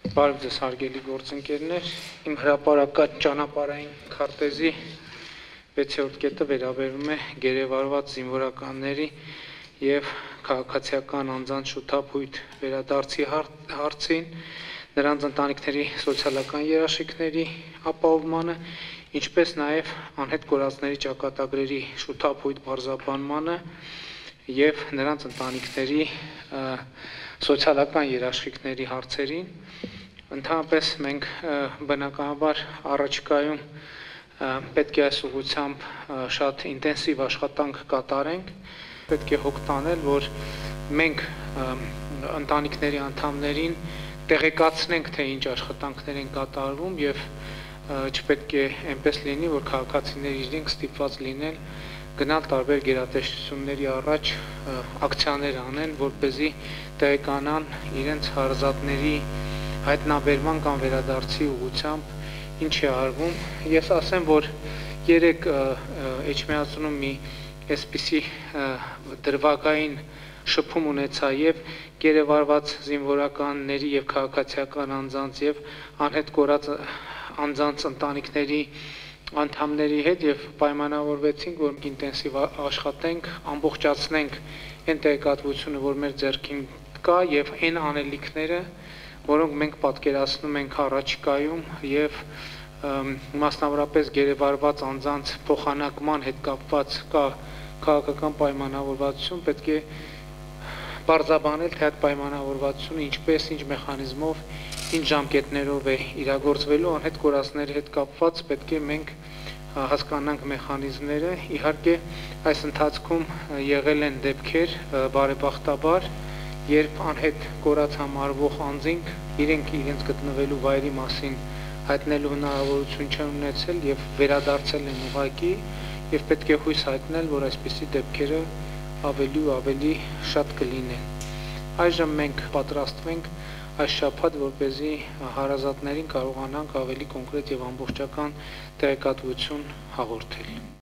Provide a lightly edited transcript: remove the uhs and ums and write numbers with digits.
Բարև ձեզ հարգելի գործընկերներ, իմ հրապարակած ճանապարհային քարտեզի 6-րդ կետը վերաբերում է գերեվարված զինվորականների և քաղաքացիական անձանց շուտափույթ վերադարձի հարցին, նրանց ընտանիքների սոցիալական երաշխիքների ապահովմանը, ինչպես նաև անհետ կորածների ճակատագրերի շուտափույթ պարզաբանմանը և նրանց ընտանիքների սոցիալական երաշխիքների հարցերին։ Ընդհանրապես մենք բնականաբար առաջիկայում պետք է այս ուղղությամբ շատ ինտենսիվ աշխատանք կատարենք, պետք է հոգ տանել, որ մենք ընտանիքների անդամներին տեղեկացնենք, թե ինչ աշխատանքներ են կատարվում և չպետք է այնպես լինի, որ քաղաքացիները իրենք ստիպված լինեն գնալ տարբեր գերատեսչությունների առաջ ակցիաներ անեն, որպեսզի տեղեկանան իրենց հարազատների հայտնաբերման կամ վերադարձի ուղղությամբ ինչ է արվում։ Ես ասեմ, որ երեք Էջմիածնում մի այսպիսի դրվագային շփում ունեցա և գերեվարված զինվորականների և քաղաքացիական անձանց և անհետ կորած անձանց ընտանիքների անդամների հետ և պայմանավորվեցինք, որ ինտենսիվ աշխատենք, ամբողջացնենք այն տեղեկատվությունը, որ մեր ձեռքին կա և այն անելիքները, որոնք մենք պատկերացնում ենք առաջիկայում և մասնավորապես գերեվարված անձանց փոխանակման հետ կապված կա քաղաքական պայմանավորվածություն, պետք է պարզաբանել, թե այդ պայմանավորվածությունը ինչպես, ինչ մեխանիզմով, ինչ ժամկետներով է իրագործվելու, անհետ կորածների հետ կապված պետք է մենք հասկանանք մեխանիզմները։ Իհարկե այս ընթացքում եղել են դեպքեր բարեբախտաբար, երբ անհետ կորած համարվող անձինք իրենց գտնվելու վայրի մասին հայտնելու հնարավորություն չեն ունեցել և վերադարձել են ուղղակի և պետք է հույս հայտնել, որ այսպիսի դեպքերը ավելի ու ավելի շատ կլինեն։ Այժմ մենք պատրաստվենք այս շաբաթ, որպեսզի հարազատներին կարողանանք ավելի կոնկրետ և ամբողջական տեղեկատվություն հաղորդել։